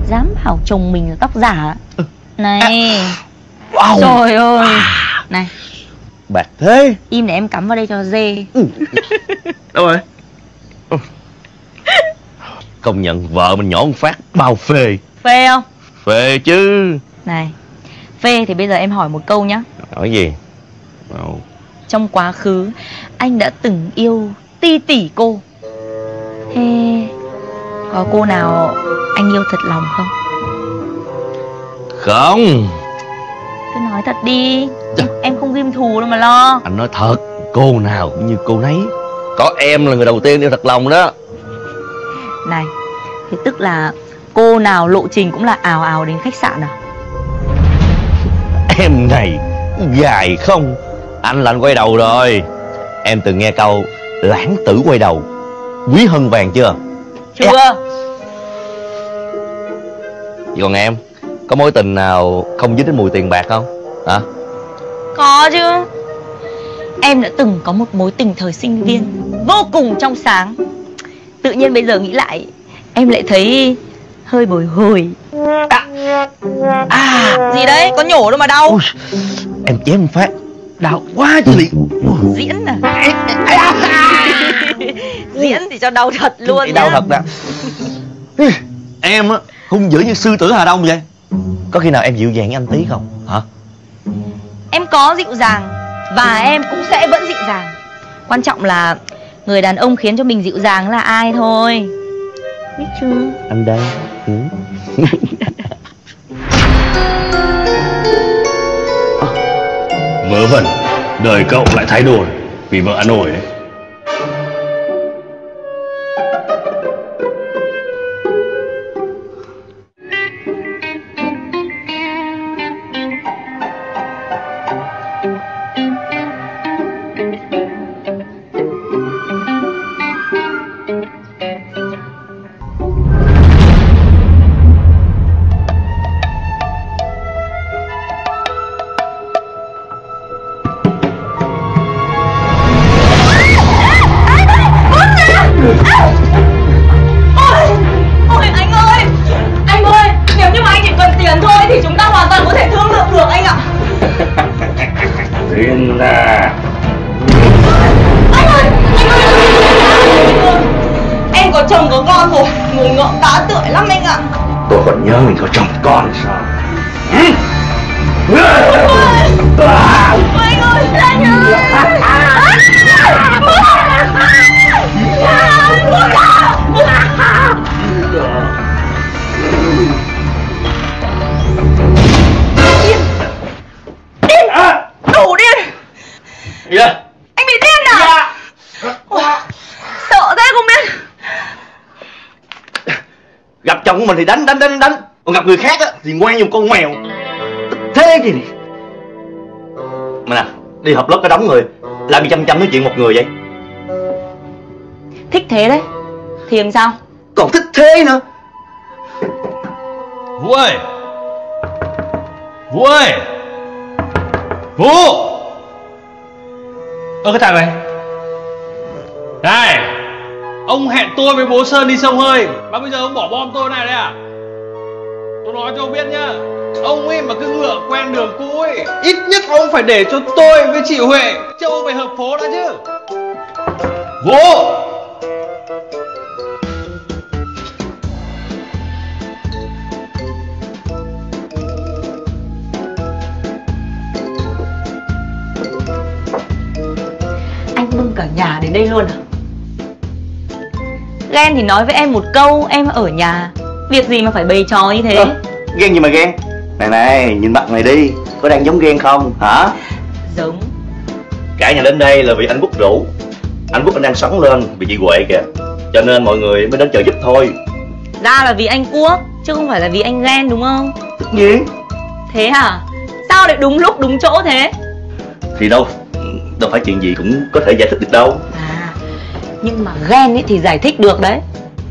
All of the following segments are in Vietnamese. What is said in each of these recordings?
dám bảo chồng mình là tóc giả. Này. Wow. Trời ơi. Này. Bạc thế. Im để em cắm vào đây cho dê. Đâu rồi? Công nhận vợ mình nhỏ một phát bao phê. Phê không? Phê chứ. Này, phê thì bây giờ em hỏi một câu nhá. Hỏi gì? Trong quá khứ anh đã từng yêu ti tỷ cô. Thế có cô nào anh yêu thật lòng không? Không. Cứ nói thật đi. Em không ghim thù đâu mà lo. Anh nói thật, cô nào cũng như cô nấy. Có em là người đầu tiên yêu thật lòng đó. Này, thì tức là cô nào lộ trình cũng là ào ào đến khách sạn à? Em này gài không. Anh là anh quay đầu rồi. Em từng nghe câu lãng tử quay đầu quý hơn vàng chưa? Chưa. Vậy còn em, có mối tình nào không dính đến mùi tiền bạc không? Hả? Có chứ. Em đã từng có một mối tình thời sinh viên vô cùng trong sáng. Tự nhiên bây giờ nghĩ lại, em lại thấy hơi bồi hồi. Gì đấy, có nhổ đâu mà đau. Ui, em chém một phát đau quá chứ liền. Diễn à? Diễn thì cho đau thật luôn nhá. Đau thật nè. Em á hung dữ như sư tử Hà Đông vậy. Có khi nào em dịu dàng với anh tí không? Hả? Em có dịu dàng và em cũng sẽ vẫn dịu dàng. Quan trọng là người đàn ông khiến cho mình dịu dàng là ai thôi. Biết chưa? Anh đây. Vớ vẩn, đời cậu lại thay đổi vì vợ ăn ổi đấy. Ôi anh ơi, anh ơi, nếu như mà anh chỉ cần tiền thôi thì chúng ta hoàn toàn có thể thương lượng được anh ạ. Thiên là Anh ơi, em có chồng có con rồi, ngồi ngợm tá tưởi lắm anh ạ. tôi còn nhớ mình có chồng con sao? Anh ơi, anh ơi. Đủ điên. Gì vậy? Anh bị điên à? Ôi, sợ thế không biết. Gặp chồng của mình thì đánh. Còn gặp người khác á thì ngoan như một con mèo. Thế gì này? Mà nè, đi họp lớp có đóng người, làm gì chăm nói chuyện một người vậy? Thích thế đấy thì làm sao? Còn thích thế nữa. Vũ ơi! Vũ ơi! Vũ! Ơ cái thằng này! Này! Ông hẹn tôi với bố Sơn đi sông hơi mà bây giờ ông bỏ bom tôi này đấy à? Tôi nói cho ông biết nhá, ông ấy mà cứ ngựa quen đường cũ ấy, ít nhất ông phải để cho tôi với chị Huệ chứ ông phải hợp phố đã chứ. Vũ! Anh bưng cả nhà đến đây luôn à? Ghen thì nói với em một câu, em ở nhà. Việc gì mà phải bày trò như thế? Ghen gì mà ghen? Này, nhìn mặt này đi, có đang giống ghen không, hả? Giống. Cả nhà đến đây là vì anh Quốc rủ. Anh Quốc anh đang sóng lên vì chị Huệ kìa, cho nên mọi người mới đến chờ giúp thôi. Ra là vì anh Quốc, chứ không phải là vì anh ghen đúng không? Tất nhiên. Thế hả? Sao lại đúng lúc đúng chỗ thế? Thì đâu phải chuyện gì cũng có thể giải thích được đâu. À, nhưng mà ghen ấy thì giải thích được đấy.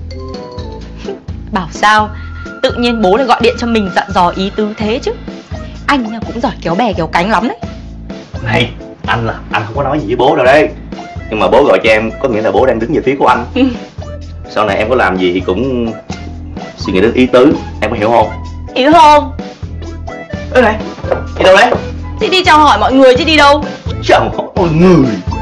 Bảo sao tự nhiên bố lại gọi điện cho mình dặn dò ý tứ thế chứ. Anh cũng giỏi kéo bè kéo cánh lắm đấy. Này, anh không có nói gì với bố đâu đây. Nhưng mà bố gọi cho em có nghĩa là bố đang đứng về phía của anh. Sau này em có làm gì thì cũng suy nghĩ đến ý tứ, em có hiểu không? Hiểu không? Ê này, đi đâu đấy? Thì đi chào hỏi mọi người chứ đi đâu. Chào mọi người.